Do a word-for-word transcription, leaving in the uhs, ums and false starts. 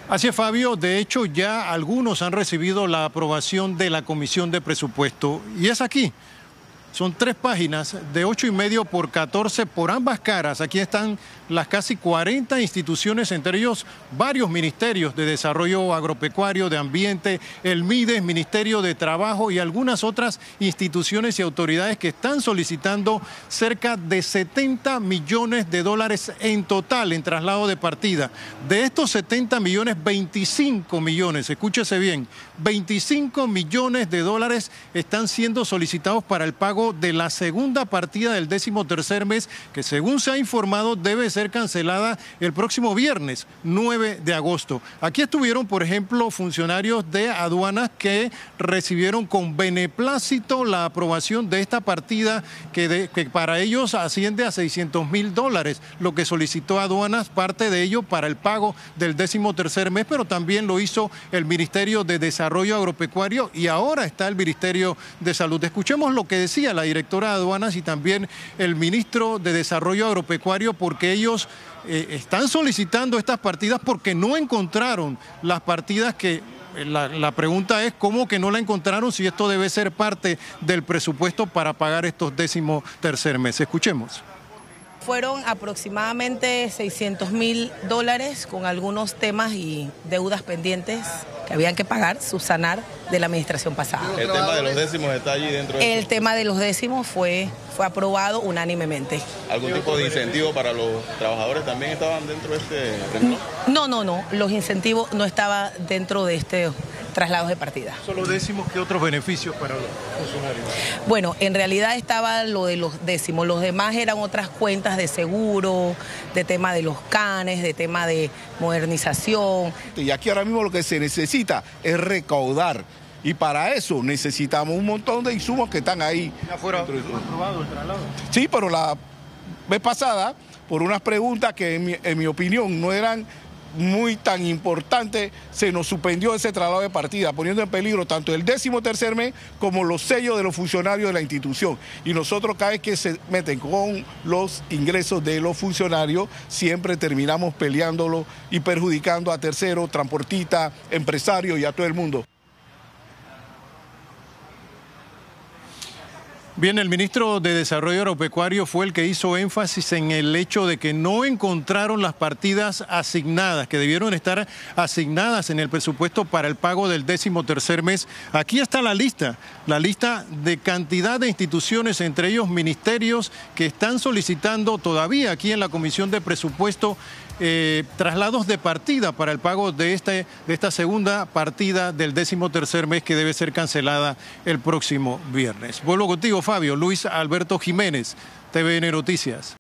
Así es, Fabio. De hecho, ya algunos han recibido la aprobación de la Comisión de Presupuesto. Y es aquí. Son tres páginas de ocho y medio por catorce por ambas caras. Aquí están las casi cuarenta instituciones, entre ellos varios ministerios de desarrollo agropecuario, de ambiente, el MIDES, Ministerio de Trabajo y algunas otras instituciones y autoridades que están solicitando cerca de setenta millones de dólares en total en traslado de partida. De estos setenta millones, veinticinco millones, escúchese bien, veinticinco millones de dólares están siendo solicitados para el pago de la segunda partida del décimo tercer mes, que según se ha informado debe ser cancelada el próximo viernes nueve de agosto. Aquí estuvieron, por ejemplo, funcionarios de aduanas que recibieron con beneplácito la aprobación de esta partida que, de, que para ellos asciende a seiscientos mil dólares, lo que solicitó aduanas, parte de ello para el pago del décimo tercer mes, pero también lo hizo el Ministerio de Desarrollo Agropecuario y ahora está el Ministerio de Salud. Escuchemos lo que decía la directora de aduanas y también el ministro de Desarrollo Agropecuario, porque ellos eh, están solicitando estas partidas porque no encontraron las partidas que... La, la pregunta es cómo que no la encontraron si esto debe ser parte del presupuesto para pagar estos décimo tercer mes. Escuchemos. Fueron aproximadamente seiscientos mil dólares con algunos temas y deudas pendientes que habían que pagar, subsanar de la administración pasada. ¿El tema de los décimos está allí dentro de El eso? tema de los décimos fue, fue aprobado unánimemente. ¿Algún tipo de incentivo para los trabajadores también estaban dentro de este renglón? No, no, no. Los incentivos no estaban dentro de este traslados de partida. ¿Solo décimos qué otros beneficios para los funcionarios? Bueno, en realidad estaba lo de los décimos. Los demás eran otras cuentas de seguro, de tema de los canes, de tema de modernización. Y aquí ahora mismo lo que se necesita es recaudar. Y para eso necesitamos un montón de insumos que están ahí. ¿Ya fuera aprobado el traslado? Sí, pero la vez pasada, por unas preguntas que en mi, en mi opinión no eran muy tan importante, se nos suspendió ese traslado de partida, poniendo en peligro tanto el décimo tercer mes como los sellos de los funcionarios de la institución. Y nosotros cada vez que se meten con los ingresos de los funcionarios, siempre terminamos peleándolo y perjudicando a terceros, transportistas, empresarios y a todo el mundo. Bien, el ministro de Desarrollo Agropecuario fue el que hizo énfasis en el hecho de que no encontraron las partidas asignadas, que debieron estar asignadas en el presupuesto para el pago del décimo tercer mes. Aquí está la lista, la lista de cantidad de instituciones, entre ellos ministerios, que están solicitando todavía aquí en la Comisión de Presupuesto Eh, traslados de partida para el pago de, este, de esta segunda partida del décimo tercer mes que debe ser cancelada el próximo viernes. Vuelvo contigo, Fabio. Luis Alberto Jiménez, T V N Noticias.